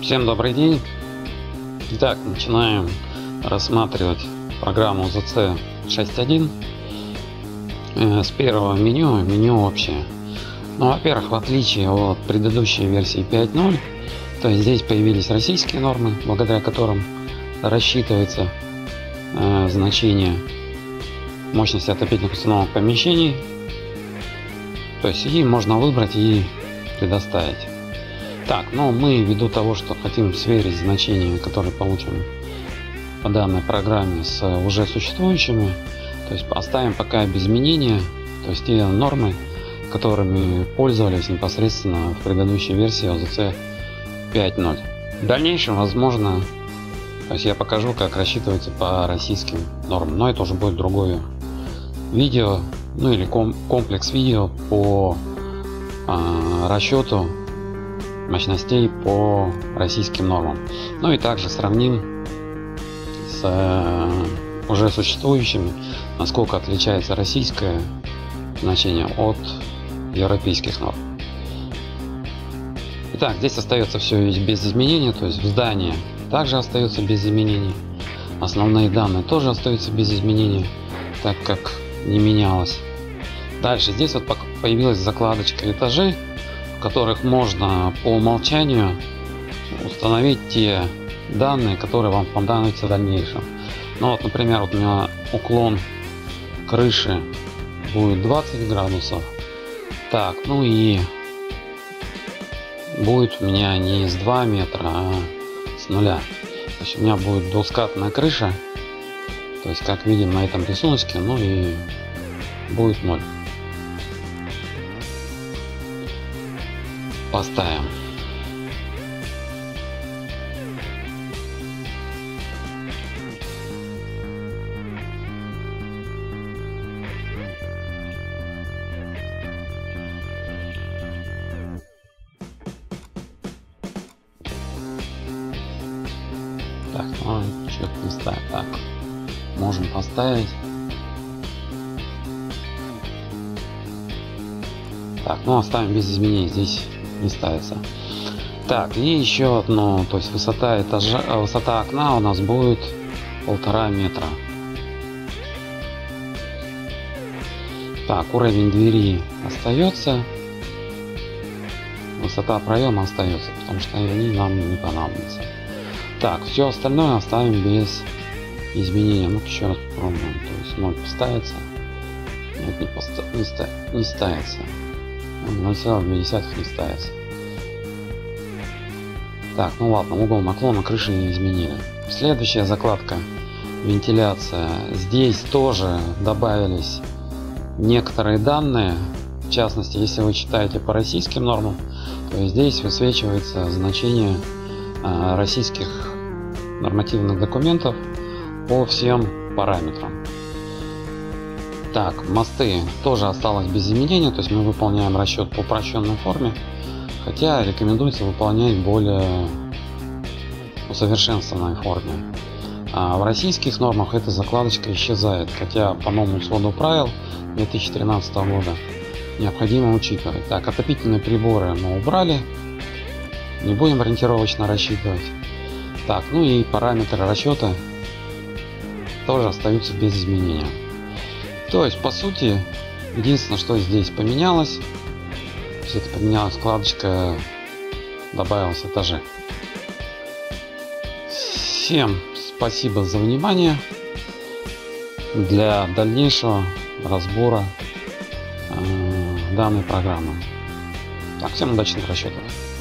Всем добрый день. Итак, начинаем рассматривать программу ZC 6.1 с первого меню общее. Ну, во-первых, в отличие от предыдущей версии 5.0, то есть здесь появились российские нормы, благодаря которым рассчитывается значение мощности отопительных установок помещений. То есть и можно выбрать и предоставить. Так, но мы ввиду того, что хотим сверить значения, которые получим по данной программе с уже существующими, то есть оставим пока без изменения, то есть те нормы, которыми пользовались непосредственно в предыдущей версии OZC 5.0. В дальнейшем, возможно, то есть я покажу, как рассчитывается по российским нормам, но это уже будет другое видео, ну или комплекс видео по расчету мощностей по российским нормам. Ну и также сравним с уже существующими, насколько отличается российское значение от европейских норм. Итак, здесь остается все без изменений, то есть в здании также остается без изменений, основные данные тоже остаются без изменений, так как не менялось. Дальше здесь вот появилась закладочка этажей, в которых можно по умолчанию установить те данные, которые вам понадобятся в дальнейшем. Ну вот, например, вот у меня уклон крыши будет 20 градусов. Так, ну и будет у меня не с 2 метра, а с нуля. То есть у меня будет двускатная крыша. То есть, как видим на этом рисунке, ну и будет 0. Поставим. Так, ну что-то не ставим. Так, можем поставить. Так, ну оставим без изменений, здесь не ставится. Так, и еще одно, то есть высота этажа, высота окна у нас будет 1,5 метра. Так, уровень двери остается, высота проема остается, потому что они нам не понадобятся. Так, все остальное оставим без изменения. Ну еще раз попробуем, то есть 0 поставится, нет, не ставится. 0,2 не ставится. Так, ну ладно, угол наклона крыши не изменили. Следующая закладка — вентиляция. Здесь тоже добавились некоторые данные. В частности, если вы читаете по российским нормам, то здесь высвечивается значение российских нормативных документов по всем параметрам. Так, мосты тоже осталось без изменения, то есть мы выполняем расчет по упрощенной форме, хотя рекомендуется выполнять более усовершенствованной форме. А в российских нормах эта закладочка исчезает, хотя по новому своду правил 2013 года необходимо учитывать. Так, отопительные приборы мы убрали, не будем ориентировочно рассчитывать. Так, ну и параметры расчета тоже остаются без изменения. То есть, по сути, единственное, что здесь поменялось, это поменялась вкладочка, добавилось этажи. Всем спасибо за внимание. Для дальнейшего разбора данной программы. Так, всем удачных расчетов.